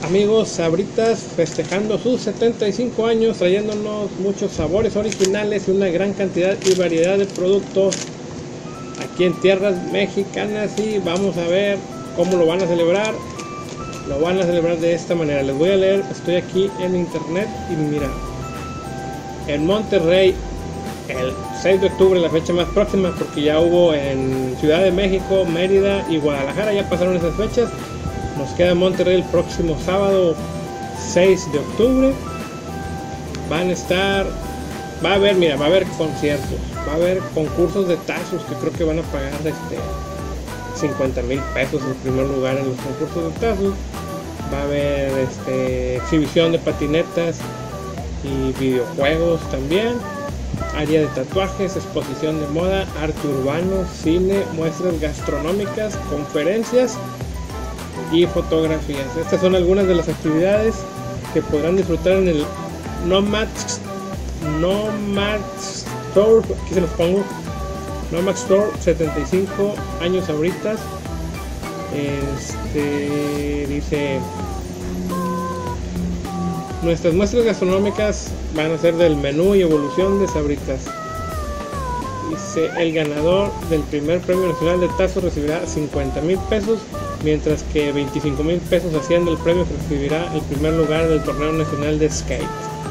Amigos, Sabritas festejando sus 75 años, trayéndonos muchos sabores originales y una gran cantidad y variedad de productos aquí en tierras mexicanas, y vamos a ver cómo lo van a celebrar. Lo van a celebrar de esta manera. Les voy a leer, estoy aquí en internet y mira, en Monterrey el 6 de octubre, la fecha más próxima, porque ya hubo en Ciudad de México, Mérida y Guadalajara, ya pasaron esas fechas. Nos queda Monterrey el próximo sábado 6 de octubre. Van a estar, va a haber conciertos, va a haber concursos de tazos que creo que van a pagar 50,000 pesos en primer lugar en los concursos de tazos. Va a haber exhibición de patinetas y videojuegos también, área de tatuajes, exposición de moda, arte urbano, cine, muestras gastronómicas, conferencias y fotografías. Estas son algunas de las actividades que podrán disfrutar en el Nomad Store. Aquí se los pongo. Nomad Store, 75 años ahorita. Dice: nuestras muestras gastronómicas van a ser del menú y evolución de Sabritas. Dice: el ganador del primer premio nacional de tazos recibirá 50,000 pesos, mientras que 25,000 pesos haciendo el premio que recibirá el primer lugar del torneo nacional de skate,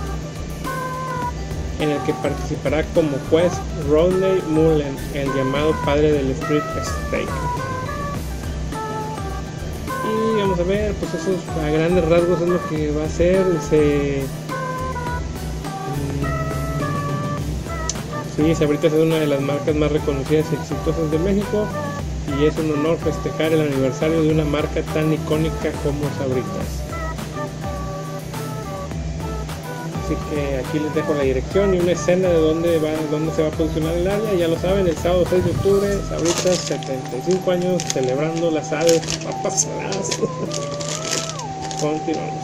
en el que participará como juez Rodney Mullen, el llamado padre del street steak. Y vamos a ver, pues eso a grandes rasgos es lo que va a ser. Sí, Sabritas es una de las marcas más reconocidas y exitosas de México, y es un honor festejar el aniversario de una marca tan icónica como Sabritas. Así que aquí les dejo la dirección y una escena de dónde se va a posicionar el área. Ya lo saben, el sábado 6 de octubre, Sabritas, 75 años, celebrando las aves, papas saladas. Continuamos.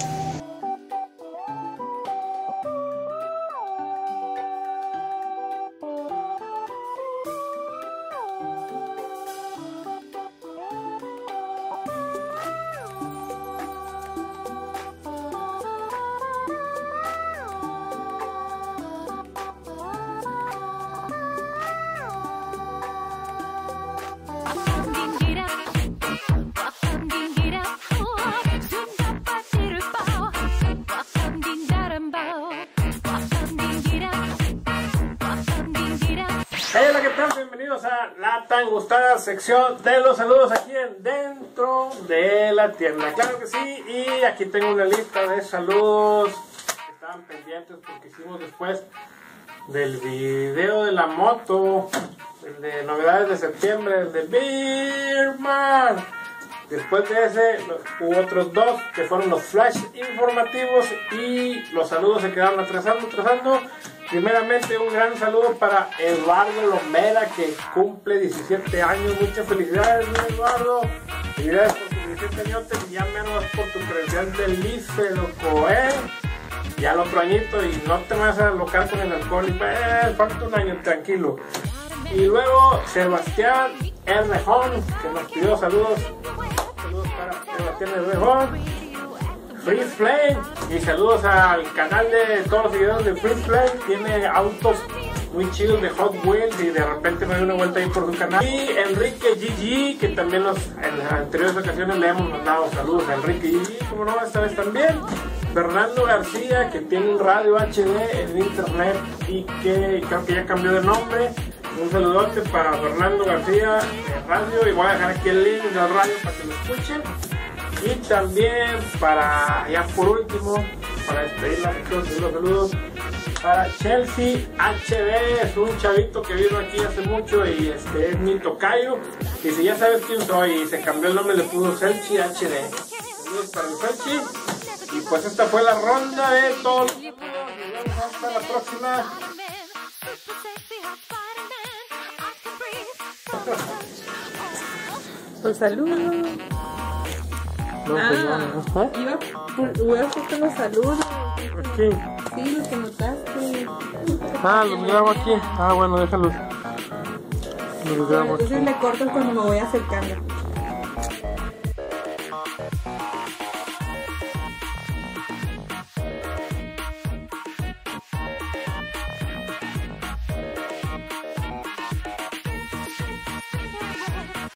Hola, ¿qué tal? Bienvenidos a la tan gustada sección de los saludos aquí en Dentro de la Tienda. Claro que sí, y aquí tengo una lista de saludos que estaban pendientes porque hicimos después del video de la moto, el de novedades de septiembre, el de Beerman. Después de ese hubo otros dos que fueron los flash informativos, y los saludos se quedaron atrasando. Primeramente, un gran saludo para Eduardo Lomera, que cumple 17 años. Muchas felicidades, Eduardo. Felicidades por tus 17 años, y ya menos por tu credencial del IFE, loco, ya el otro añito, y no te vas a alocar con el alcohol, falta un año, tranquilo. Y luego Sebastián Herrejón, que nos pidió saludos para Sebastián Herrejón. Free Flame, y saludos al canal de todos los seguidores de Free Flame. Tiene autos muy chidos de Hot Wheels, y de repente me doy una vuelta ahí por su canal. Y Enrique GG, que también en las anteriores ocasiones le hemos mandado saludos a Enrique GG, como no, esta vez también. Fernando García, que tiene un radio HD en internet y que creo que ya cambió de nombre. Un saludote para Fernando García de radio, y voy a dejar aquí el link del radio para que lo escuchen. Y también para, ya por último, para despedir la sección, saludos para Chelsea HD. Es un chavito que vino aquí hace mucho y es mi tocayo. Y si ya sabes quién soy, y se cambió el nombre, le puso Chelsea HD. Saludos para el Chelsea. Y pues esta fue la ronda de todos. Nos vemos hasta la próxima. Pues saludos. No, pues voy a hacerte los saludos. Aquí. Sí, los que notaste. Los grabo aquí. Bueno, déjalos. Los grabo aquí. Entonces le corto cuando me voy acercando.